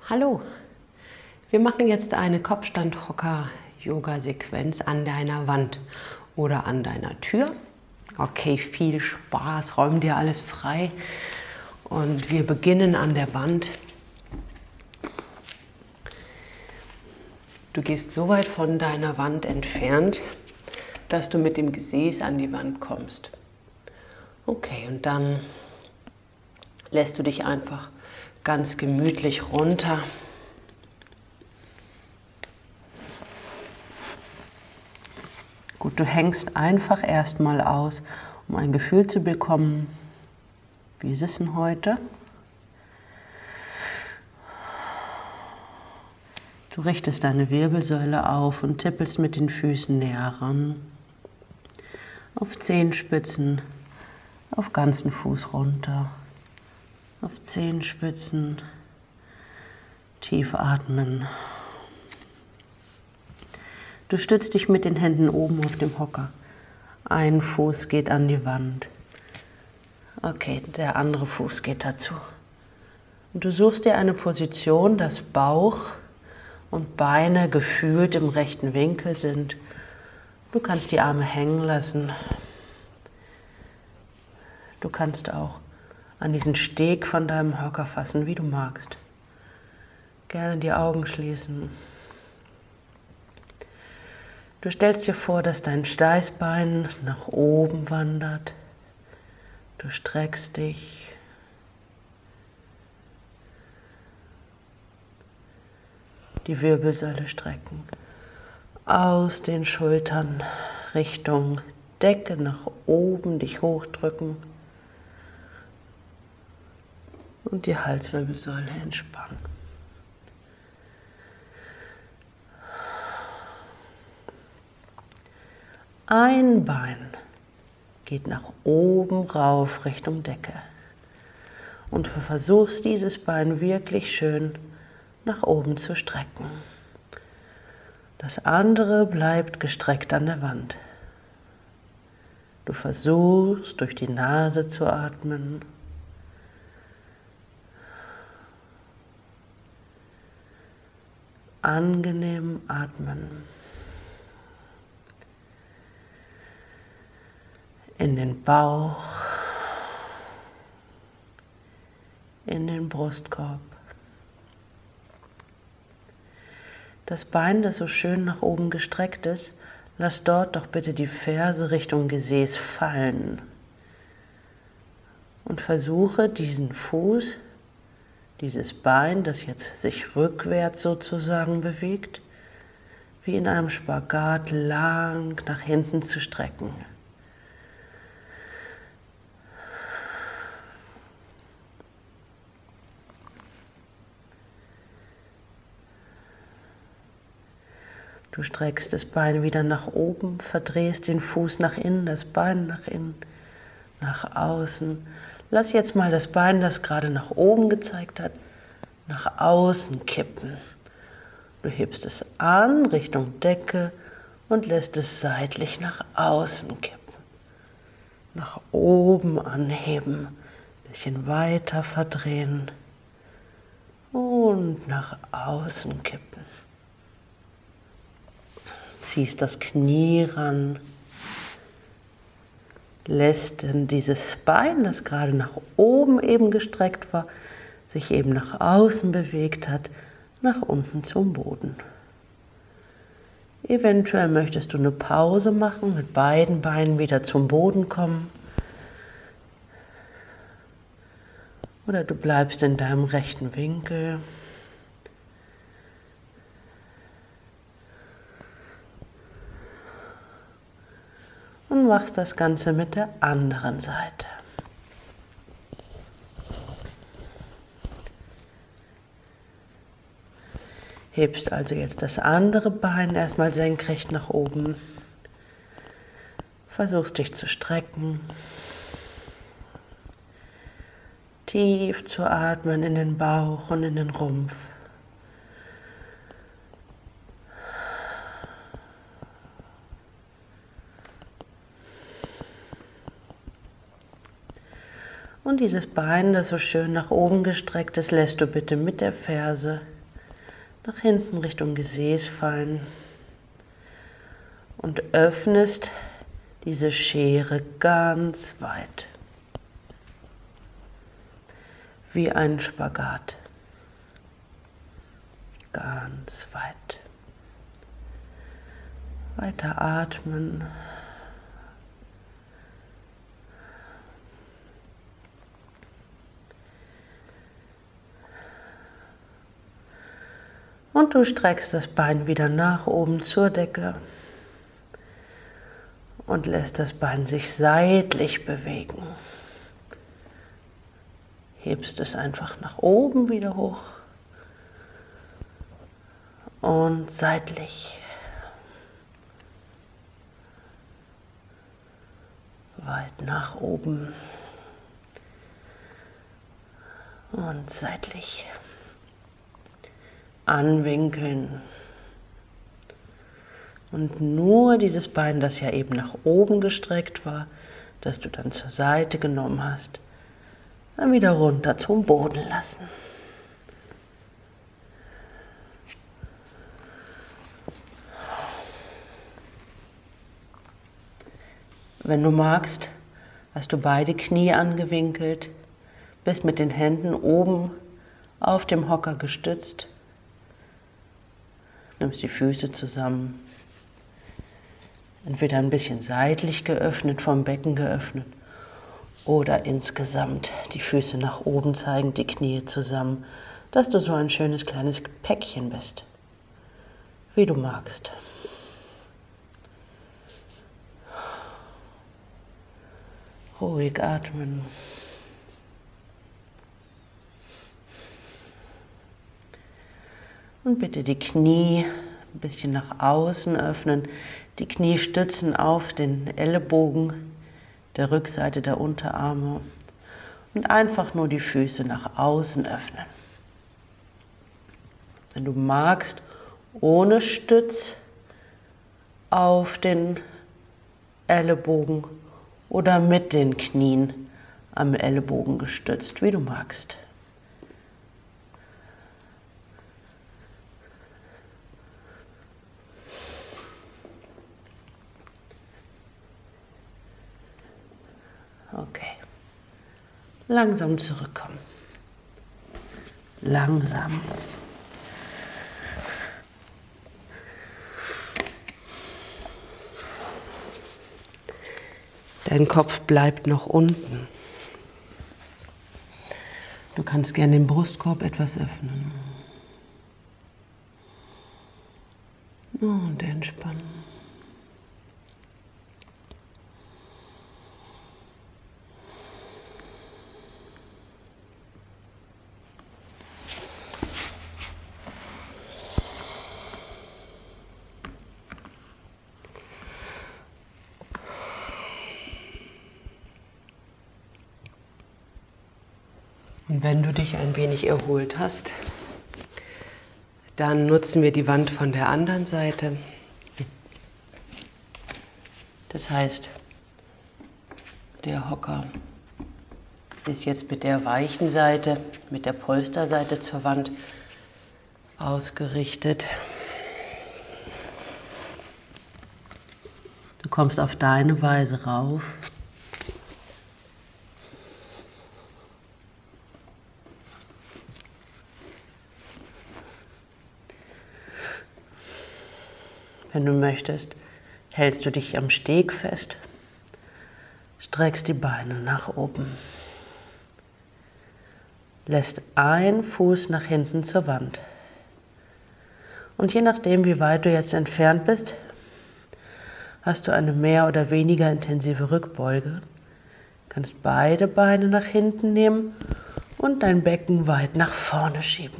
Hallo, wir machen jetzt eine Kopfstand-Hocker-Yoga-Sequenz an deiner Wand oder an deiner Tür. Okay, viel Spaß, räum dir alles frei und wir beginnen an der Wand. Du gehst so weit von deiner Wand entfernt, dass du mit dem Gesäß an die Wand kommst. Okay, und dann lässt du dich einfach ganz gemütlich runter. Gut, du hängst einfach erstmal aus, um ein Gefühl zu bekommen, wie ist es denn heute? Du richtest deine Wirbelsäule auf und tippelst mit den Füßen näher ran, auf Zehenspitzen, auf ganzen Fuß runter. Auf Zehenspitzen, tief atmen. Du stützt dich mit den Händen oben auf dem Hocker. Ein Fuß geht an die Wand. Okay, der andere Fuß geht dazu. Und du suchst dir eine Position, dass Bauch und Beine gefühlt im rechten Winkel sind. Du kannst die Arme hängen lassen. Du kannst auch an diesen Steg von deinem Hocker fassen, wie du magst. Gerne die Augen schließen. Du stellst dir vor, dass dein Steißbein nach oben wandert. Du streckst dich. Die Wirbelsäule strecken. Aus den Schultern Richtung Decke nach oben, dich hochdrücken. Und die Halswirbelsäule entspannen. Ein Bein geht nach oben rauf Richtung Decke. Und du versuchst dieses Bein wirklich schön nach oben zu strecken. Das andere bleibt gestreckt an der Wand. Du versuchst durch die Nase zu atmen. Angenehm atmen. In den Bauch, in den Brustkorb. Das Bein, das so schön nach oben gestreckt ist, lass dort doch bitte die Ferse Richtung Gesäß fallen. Und versuche diesen Fuß, dieses Bein, das jetzt sich rückwärts sozusagen bewegt, wie in einem Spagat lang nach hinten zu strecken. Du streckst das Bein wieder nach oben, verdrehst den Fuß nach innen, das Bein nach innen, nach außen. Lass jetzt mal das Bein, das gerade nach oben gezeigt hat, nach außen kippen. Du hebst es an Richtung Decke und lässt es seitlich nach außen kippen. Nach oben anheben, ein bisschen weiter verdrehen und nach außen kippen. Ziehst das Knie ran. Lässt dann dieses Bein, das gerade nach oben eben gestreckt war, sich eben nach außen bewegt hat, nach unten zum Boden. Eventuell möchtest du eine Pause machen, mit beiden Beinen wieder zum Boden kommen. Oder du bleibst in deinem rechten Winkel. Und machst das Ganze mit der anderen Seite. Hebst also jetzt das andere Bein erstmal senkrecht nach oben. Versuchst dich zu strecken. Tief zu atmen in den Bauch und in den Rumpf. Und dieses Bein, das so schön nach oben gestreckt ist, lässt du bitte mit der Ferse nach hinten Richtung Gesäß fallen und öffnest diese Schere ganz weit, wie ein Spagat, ganz weit. Weiter atmen. Und du streckst das Bein wieder nach oben zur Decke und lässt das Bein sich seitlich bewegen. Hebst es einfach nach oben wieder hoch und seitlich. Weit nach oben und seitlich. Anwinkeln. Und nur dieses Bein, das ja eben nach oben gestreckt war, das du dann zur Seite genommen hast, dann wieder runter zum Boden lassen. Wenn du magst, hast du beide Knie angewinkelt, bist mit den Händen oben auf dem Hocker gestützt, nimmst die Füße zusammen, entweder ein bisschen seitlich geöffnet, vom Becken geöffnet oder insgesamt die Füße nach oben zeigen, die Knie zusammen, dass du so ein schönes kleines Päckchen bist, wie du magst. Ruhig atmen. Und bitte die Knie ein bisschen nach außen öffnen. Die Knie stützen auf den Ellenbogen der Rückseite der Unterarme. Und einfach nur die Füße nach außen öffnen. Wenn du magst, ohne Stütz auf den Ellenbogen oder mit den Knien am Ellenbogen gestützt, wie du magst. Okay. Langsam zurückkommen. Langsam. Dein Kopf bleibt noch unten. Du kannst gerne den Brustkorb etwas öffnen. Und entspannen. Und wenn du dich ein wenig erholt hast, dann nutzen wir die Wand von der anderen Seite. Das heißt, der Hocker ist jetzt mit der weichen Seite, mit der Polsterseite zur Wand ausgerichtet. Du kommst auf deine Weise rauf. Wenn du möchtest, hältst du dich am Steg fest, streckst die Beine nach oben, lässt einen Fuß nach hinten zur Wand. Und je nachdem, wie weit du jetzt entfernt bist, hast du eine mehr oder weniger intensive Rückbeuge, kannst beide Beine nach hinten nehmen und dein Becken weit nach vorne schieben.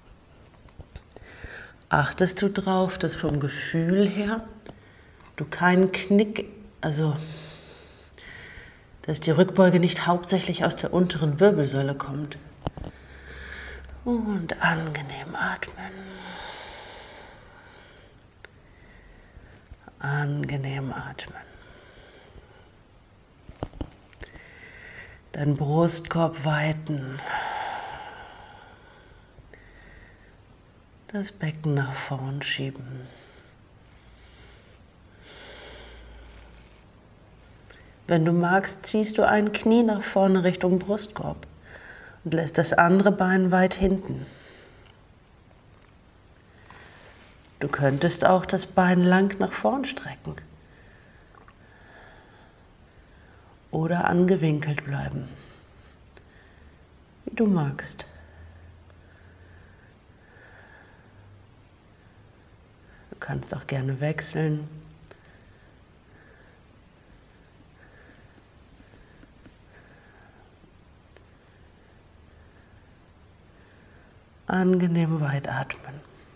Achtest du drauf, dass vom Gefühl her du keinen Knick, also dass die Rückbeuge nicht hauptsächlich aus der unteren Wirbelsäule kommt. Und angenehm atmen. Angenehm atmen. Deinen Brustkorb weiten. das Becken nach vorn schieben. Wenn du magst, ziehst du ein Knie nach vorne Richtung Brustkorb und lässt das andere Bein weit hinten. Du könntest auch das Bein lang nach vorn strecken oder angewinkelt bleiben, wie du magst. Du kannst auch gerne wechseln. Angenehm weit atmen.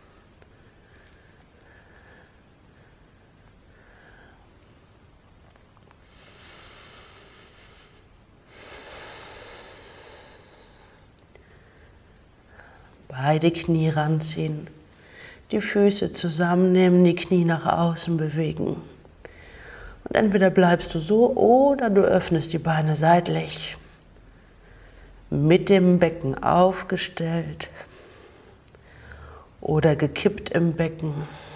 Beide Knie ranziehen, die Füße zusammennehmen, die Knie nach außen bewegen. Und entweder bleibst du so oder du öffnest die Beine seitlich, mit dem Becken aufgestellt oder gekippt im Becken.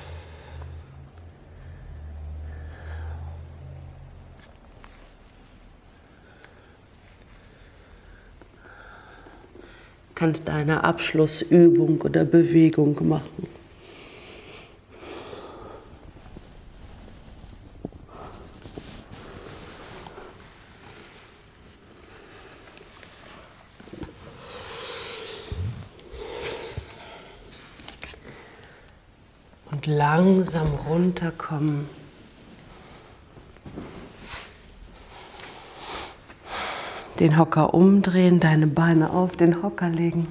Du kannst eine Abschlussübung oder Bewegung machen. Und langsam runterkommen. Den Hocker umdrehen, deine Beine auf den Hocker legen.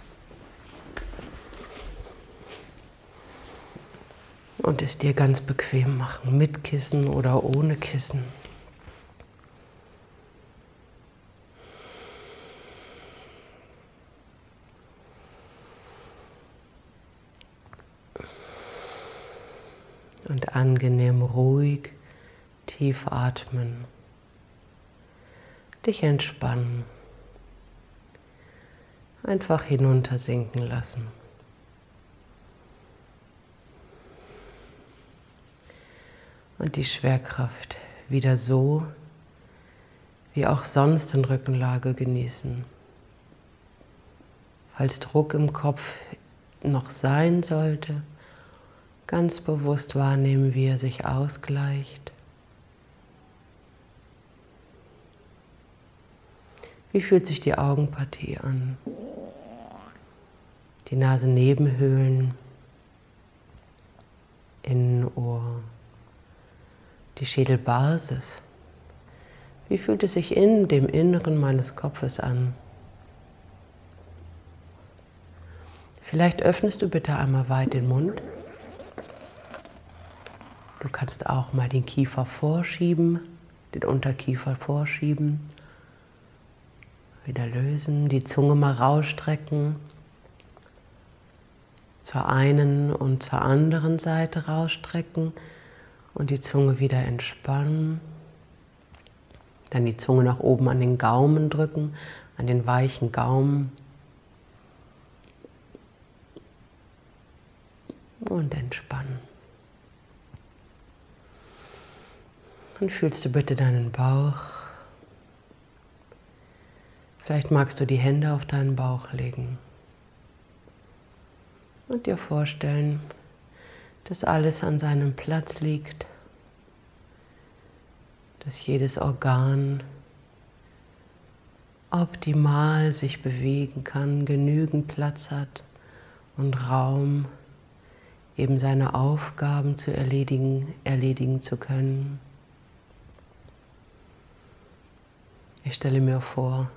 Und es dir ganz bequem machen, mit Kissen oder ohne Kissen. Und angenehm ruhig, tief atmen. Dich entspannen. Einfach hinuntersinken lassen. Und die Schwerkraft wieder so, wie auch sonst in Rückenlage genießen. Falls Druck im Kopf noch sein sollte, ganz bewusst wahrnehmen, wie er sich ausgleicht. Wie fühlt sich die Augenpartie an? Die Nasennebenhöhlen, Innenohr, die Schädelbasis. Wie fühlt es sich in dem Inneren meines Kopfes an? Vielleicht öffnest du bitte einmal weit den Mund. Du kannst auch mal den Kiefer vorschieben, den Unterkiefer vorschieben. Wieder lösen, die Zunge mal rausstrecken. Zur einen und zur anderen Seite rausstrecken und die Zunge wieder entspannen. Dann die Zunge nach oben an den Gaumen drücken, an den weichen Gaumen. Und entspannen. Und fühlst du bitte deinen Bauch. Vielleicht magst du die Hände auf deinen Bauch legen und dir vorstellen, dass alles an seinem Platz liegt, dass jedes Organ optimal sich bewegen kann, genügend Platz hat und Raum, eben seine Aufgaben zu erledigen zu können. Ich stelle mir vor,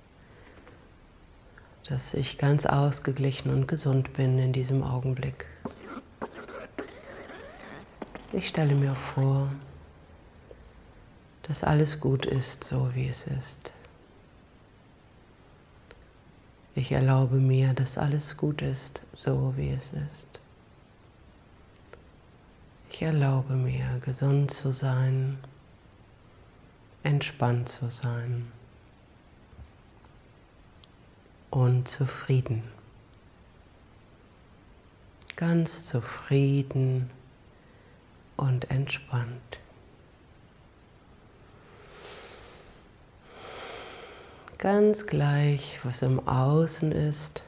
dass ich ganz ausgeglichen und gesund bin in diesem Augenblick. Ich stelle mir vor, dass alles gut ist, so wie es ist. Ich erlaube mir, dass alles gut ist, so wie es ist. Ich erlaube mir, gesund zu sein, entspannt zu sein und zufrieden. ganz zufrieden und entspannt. Ganz gleich, was im Außen ist,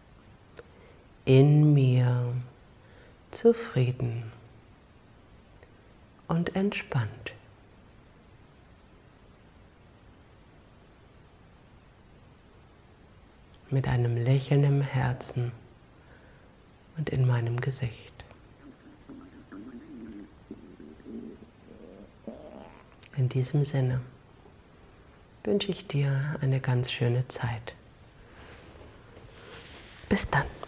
in mir zufrieden und entspannt. Mit einem Lächeln im Herzen und in meinem Gesicht. In diesem Sinne wünsche ich dir eine ganz schöne Zeit. Bis dann.